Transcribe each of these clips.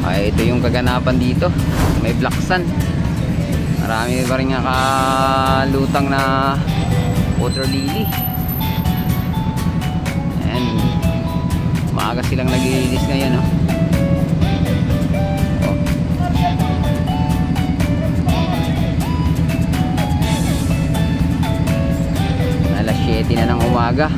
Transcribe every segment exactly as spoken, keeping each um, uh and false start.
Ay, ito yung kaganapan dito. May black sand. Marami pa rin nakalutang na water lily. Ayan. Maaga silang nag-i-release ngayon, oh. Oh. Alas siyete na ng umaga.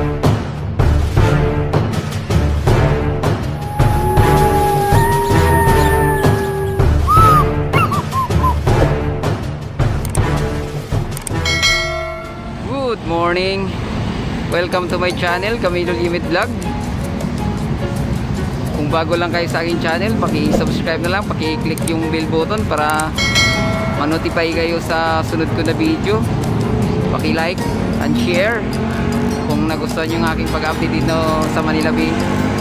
Good morning! Welcome to my channel, Camilo Limit Vlog. Kung bago lang kayo sa aking channel, paki-subscribe na lang, paki-click yung bell button para ma-notify kayo sa sunod ko na video. Paki-like and share kung nagustuhan yung aking pag-update dito sa Manila Bay.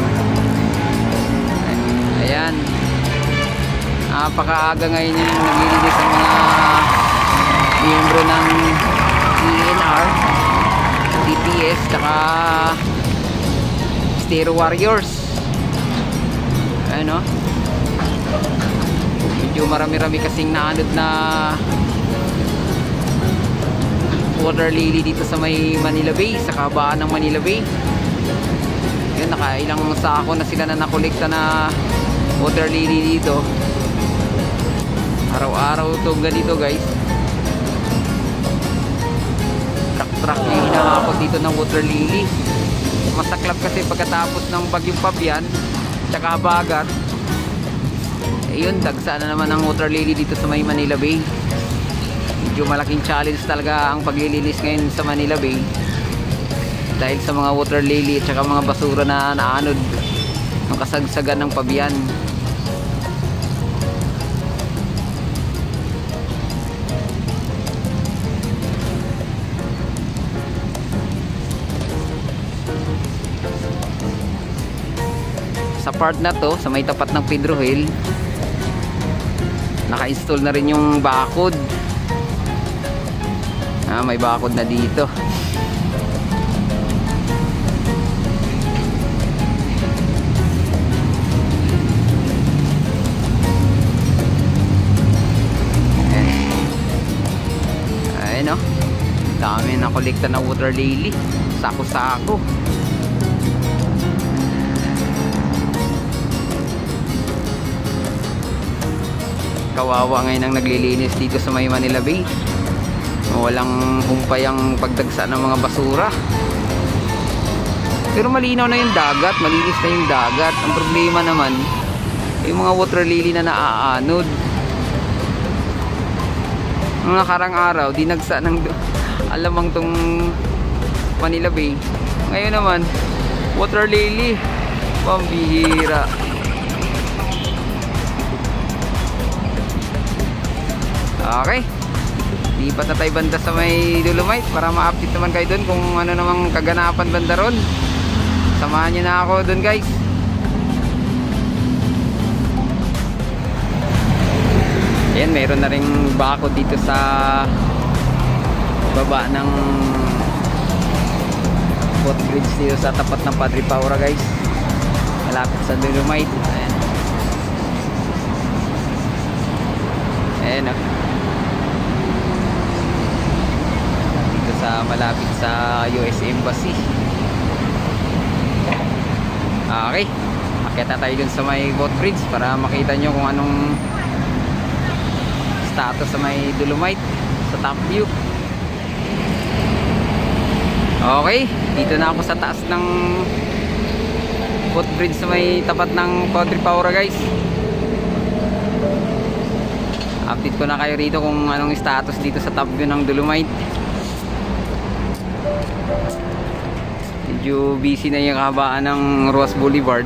Ayan. Napakaaga ngayon yung naglilinis ang mga miyembro ng E N R, D P S, tsaka Stereo Warriors. Ano? Medyo marami-rami kasing naanod na water lily dito sa may Manila Bay, sa kabaan ng Manila Bay. Yun, nakailang sako na sila na nakolekta na water lily dito. Araw-araw itong ganito, guys. Truck yung hinahakot dito ng water lily. Masaklap kasi pagkatapos ng bagyong Fabian tsaka Habagat, eh yun, dagsa na naman ang water lily dito sa may Manila Bay. Medyo malaking challenge talaga ang paglilinis ngayon sa Manila Bay dahil sa mga water lily at tsaka mga basura na naanod ng kasagsagan ng Fabian. Sa part na to, sa may tapat ng Pedro Hill, naka-install na rin yung bakod. Ah, may bakod na dito. Ayun, oh. Dami na kolekta na water lily. Sako-sako. Kawawa ngayon ang naglilinis dito sa may Manila Bay. Walang humpay ang pagdagsa ng mga basura. Pero malinaw na yung dagat, malinis na yung dagat. Ang problema naman, yung mga water lily na naaanod. Mga karang araw, dinagsa ng alamang tong Manila Bay. Ngayon naman, water lily, pambihira. Okay, lipat na tayo banda sa may Dolomite para ma-update naman kayo dun kung ano namang kaganapan banda ron. Samahan nyo na ako dun, guys. Ayan, mayroon na rin bakod dito sa baba ng footbridge dito sa tapat ng Padre Paura, guys, malapit sa Dolomite. Ayan. Ayan, oh. Sa malapit sa U S Embassy. Okay, akit na tayo dun sa may boat bridge para makita nyo kung anong status sa may Dolomite sa top view. Okay, dito na ako sa taas ng boat bridge sa may tapat ng Padre Paura, guys. Update ko na kayo rito kung anong status dito sa top view ng Dolomite. Medyo busy na yung kabaan ng Roas Boulevard.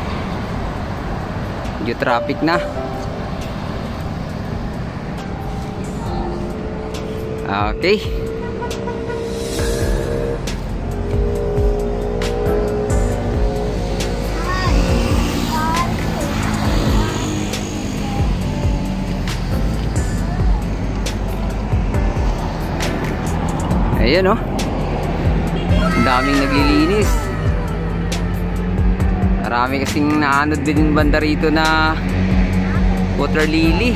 Medyo traffic na. Okay. Ayan, oh. Daming naglilinis. Marami kasing naanod din banda rito na water lily.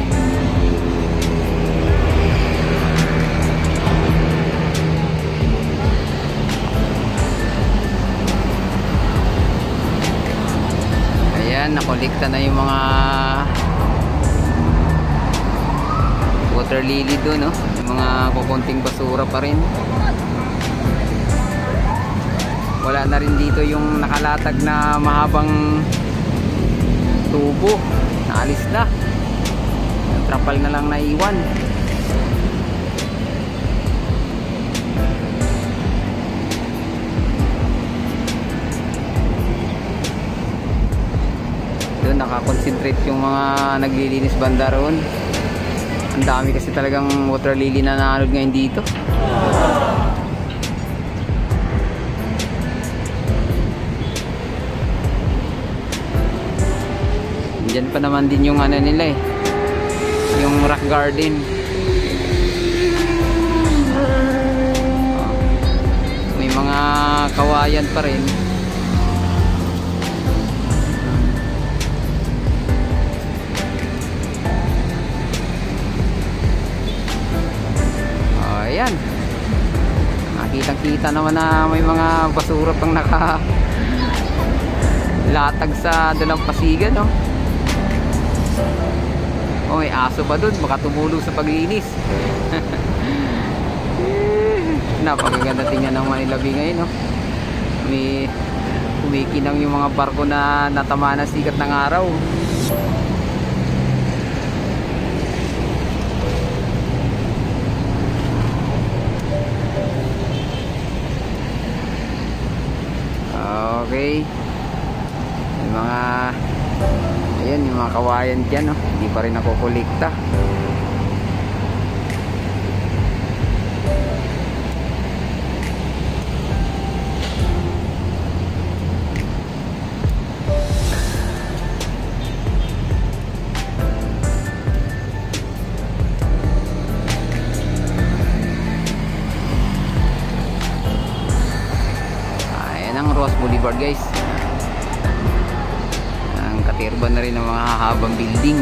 Ayan, nakolekta na yung mga water lily doon, no? Yung mga kukunting basura pa rin. Wala na rin dito yung nakalatag na mahabang tubo. Naalis na. Yung trapal na lang naiwan. Doon nakakonsentrate yung mga naglilinis banda roon. Ang dami kasi talagang water lily na naanod ngayon dito. Diyan pa naman din yung ano nila eh, yung rock garden. May mga kawayan pa rin. Ayan, nakitang-kita naman na may mga basura pang naka latag sa dalampasigan, no? Oh, may aso pa dun, baka tumulong sa paglinis. Napakaganda tingnan ng Manila Bay ngayon, no? May kumikinang yung mga barko na natama na sikat ng araw. Okay, yung mga ayan, yung mga kawayan dyan, no? Hindi pa rin nakukulikta. Ayan ang Ross Boulevard, guys. Katirban na rin ng mga hahabang building.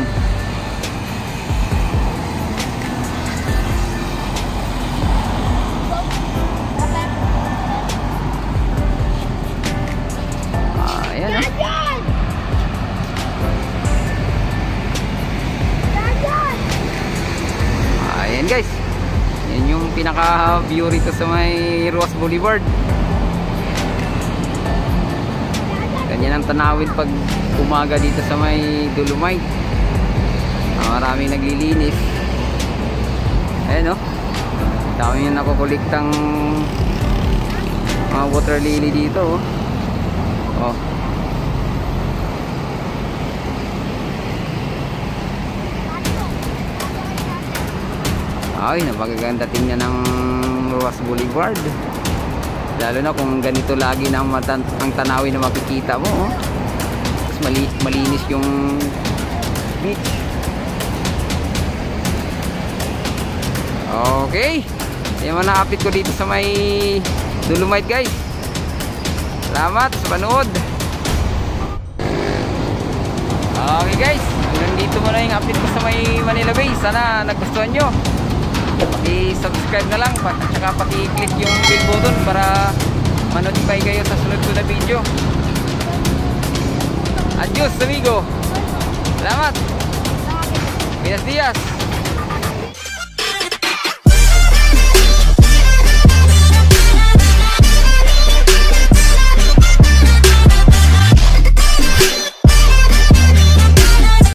Ah, ayan, oh. Ayan, guys. Yan yung pinaka view rito sa may Ross Boulevard. Ganyan ang tanawin pag umaga dito sa may Dolomite. Ah, maraming naglilinis. Ayan, oh. Dami yung nakukuliktang mga water lily dito, oh. Oh. Ay, napakaganda tingnan ng Ross Boulevard. Lalo na kung ganito lagi na ang, ang tanawin na makikita mo, oh. Mali, malinis yung beach. Okay, yan mga na-update ko dito sa may Dolomite, guys. Salamat sa panood. Okay, guys, hanggang dito muna yung update ko sa may Manila Bay. Sana nagustuhan nyo. Paki-subscribe na lang at saka paki-click yung bell button para ma-notify kayo sa sunod ko na video. Adios, amigo. Salamat. Buenos días.